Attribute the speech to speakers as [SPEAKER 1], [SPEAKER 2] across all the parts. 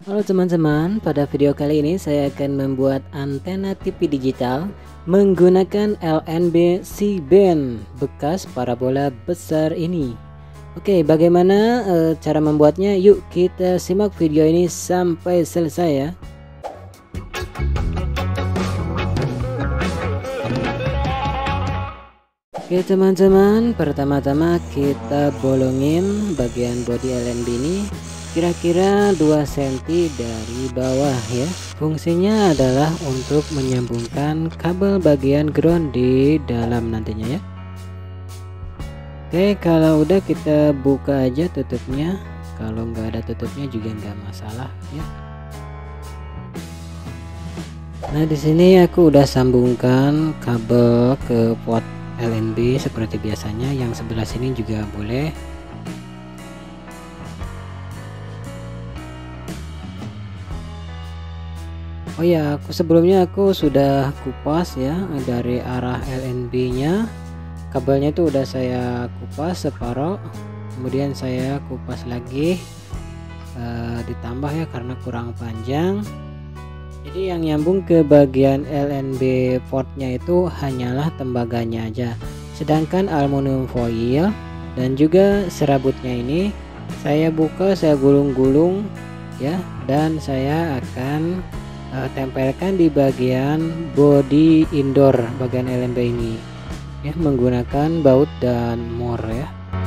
[SPEAKER 1] Halo teman-teman, pada video kali ini saya akan membuat antena TV digital menggunakan LNB C-band bekas parabola besar ini. Oke, bagaimana cara membuatnya? Yuk kita simak video ini sampai selesai ya. Oke teman-teman, pertama-tama kita bolongin bagian bodi LNB ini kira-kira 2 cm dari bawah ya. Fungsinya adalah untuk menyambungkan kabel bagian ground di dalam nantinya ya. Oke, kalau udah kita buka aja tutupnya. Kalau nggak ada tutupnya juga nggak masalah ya. Nah, di sini aku udah sambungkan kabel ke port LNB seperti biasanya. Yang sebelah sini juga boleh. Oh ya, sebelumnya aku sudah kupas ya dari arah LNB nya. Kabelnya itu udah saya kupas separoh, kemudian saya kupas lagi ditambah ya karena kurang panjang. Jadi yang nyambung ke bagian LNB portnya itu hanyalah tembaganya aja, sedangkan aluminium foil dan juga serabutnya ini saya buka, saya gulung-gulung ya, dan saya akan tempelkan di bagian bodi indoor bagian LNB ini ya, menggunakan baut dan mor ya.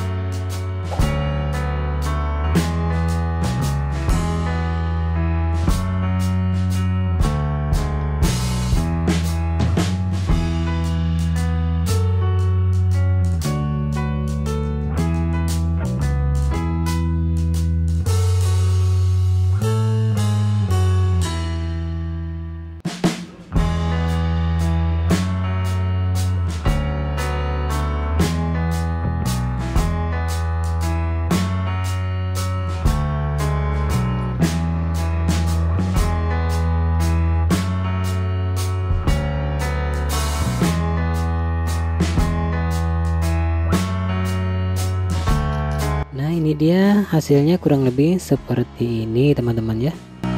[SPEAKER 1] Nah, ini dia hasilnya kurang lebih seperti ini teman-teman ya.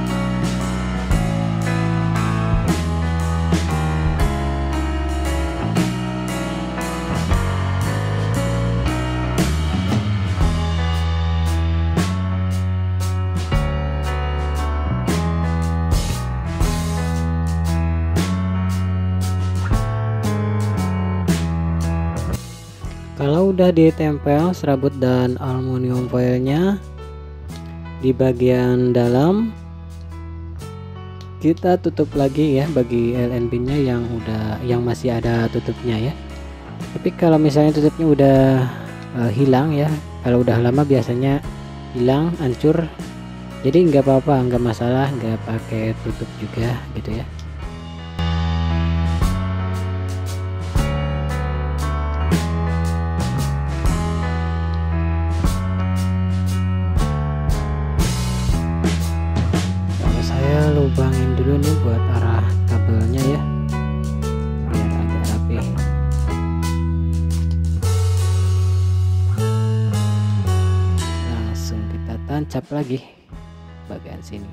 [SPEAKER 1] Kalau udah ditempel serabut dan aluminium foilnya di bagian dalam, kita tutup lagi ya bagi LNB nya yang masih ada tutupnya ya. Tapi kalau misalnya tutupnya udah hilang ya, kalau udah lama biasanya hilang, hancur, jadi nggak apa-apa, nggak masalah, nggak pakai tutup juga gitu ya. Lubangin dulu nih buat arah kabelnya ya, biar agak rapi. Langsung kita tancap lagi bagian sini.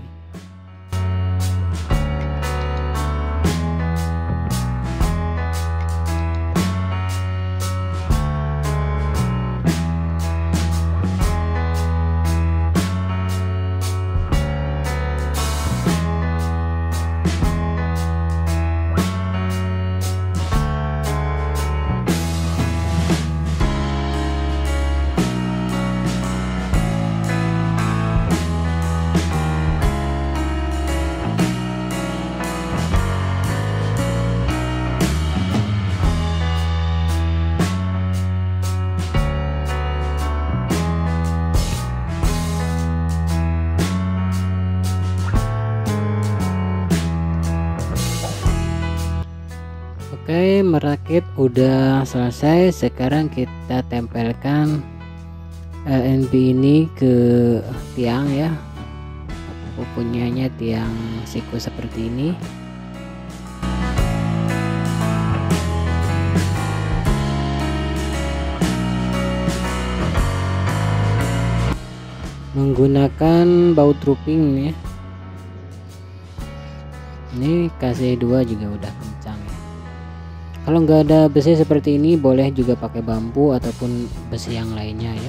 [SPEAKER 1] Oke, merakit udah selesai. Sekarang kita tempelkan LNB ini ke tiang ya. Aku punyanya tiang siku seperti ini. Menggunakan baut roofing ya. Ini kasih 2 juga udah kencang ya. Kalau nggak ada besi seperti ini boleh juga pakai bambu ataupun besi yang lainnya ya.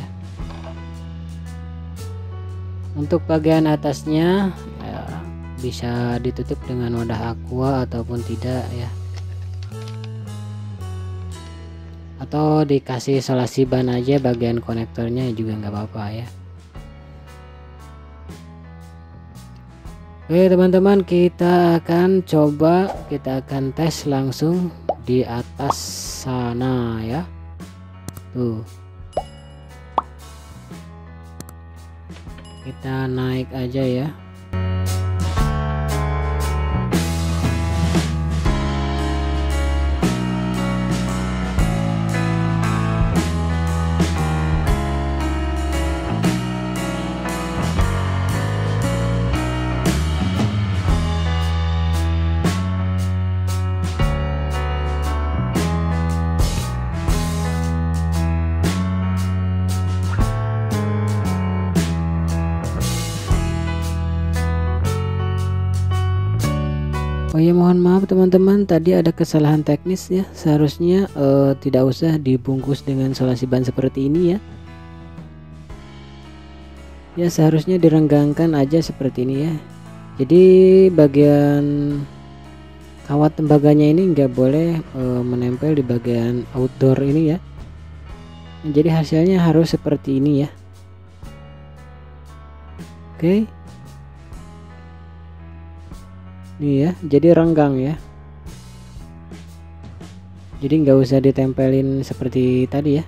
[SPEAKER 1] Untuk bagian atasnya ya, bisa ditutup dengan wadah aqua ataupun tidak ya, atau dikasih isolasi ban aja bagian konektornya juga nggak apa-apa ya. Oke teman-teman, kita akan tes langsung di atas sana ya. Tuh, kita naik aja ya. Oh ya, mohon maaf teman-teman, tadi ada kesalahan teknis ya. Seharusnya tidak usah dibungkus dengan isolasi ban seperti ini ya. Ya seharusnya direnggangkan aja seperti ini ya. Jadi bagian kawat tembaganya ini nggak boleh menempel di bagian outdoor ini ya. Jadi hasilnya harus seperti ini ya. Oke. Nih ya, jadi renggang ya. Jadi nggak usah ditempelin seperti tadi ya.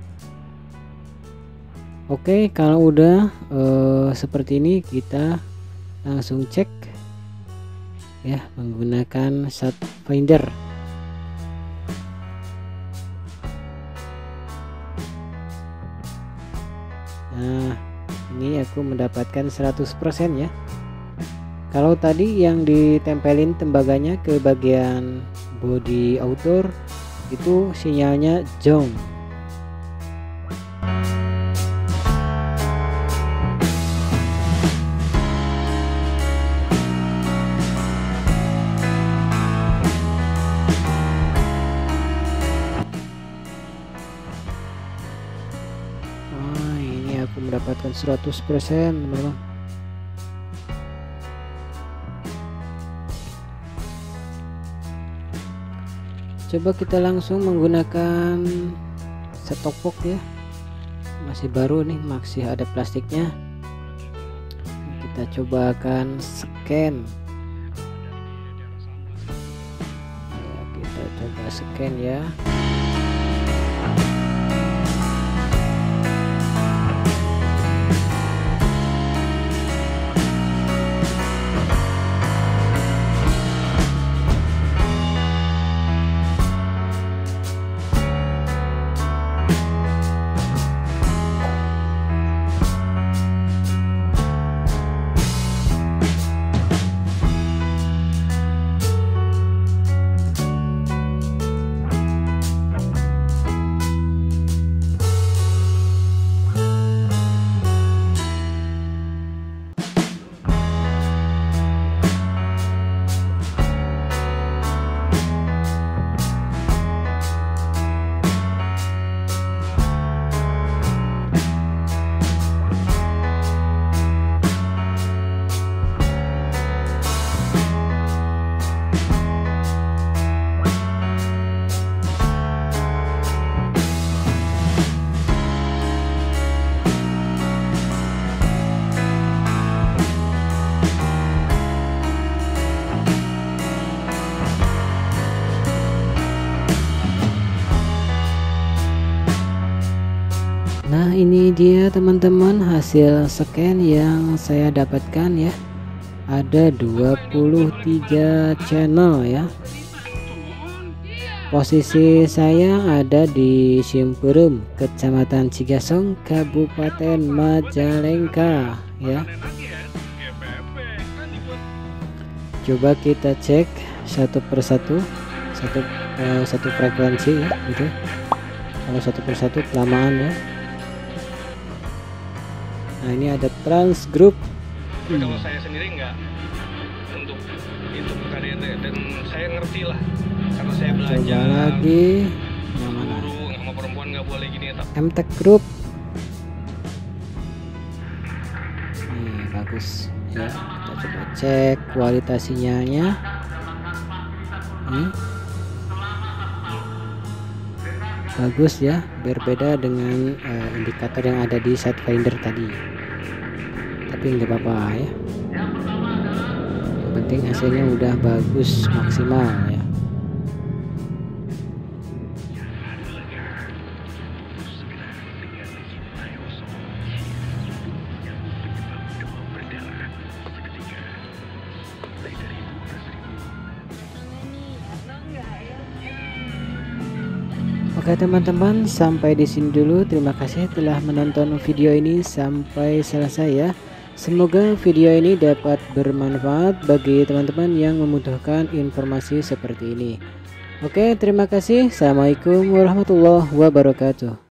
[SPEAKER 1] Oke, kalau udah seperti ini kita langsung cek ya menggunakan shot finder. Nah, ini aku mendapatkan 100% ya. Kalau tadi yang ditempelin tembaganya ke bagian bodi outdoor itu sinyalnya jong. Ini aku mendapatkan 100% teman-teman. Coba kita langsung menggunakan stok box ya, masih baru nih, masih ada plastiknya. Kita coba akan scan ya, kita coba scan ya. Nah ini dia teman-teman hasil scan yang saya dapatkan ya. Ada 23 channel ya. Posisi saya ada di Simperum, Kecamatan Cigasong, Kabupaten Majalengka ya. Coba kita cek satu persatu, satu frekuensi ya gitu. Kalau satu persatu kelamaan ya. Nah ini ada Trans Group.
[SPEAKER 2] Kalau saya sendiri enggak. untuk itu KDRT, dan saya ngerti lah karena saya
[SPEAKER 1] Coba
[SPEAKER 2] belajar.
[SPEAKER 1] lagi yang mana?
[SPEAKER 2] Guru sama perempuan nggak boleh gini ya.
[SPEAKER 1] MTech Group. Nih bagus ya, kita coba cek kualitas sinyalnya. Bagus ya, berbeda dengan indikator yang ada di Sidefinder tadi, tapi nggak apa-apa ya, yang penting hasilnya udah bagus maksimal ya. Oke teman-teman, sampai di sini dulu. Terima kasih telah menonton video ini sampai selesai ya. Semoga video ini dapat bermanfaat bagi teman-teman yang membutuhkan informasi seperti ini. Oke, terima kasih. Assalamualaikum warahmatullahi wabarakatuh.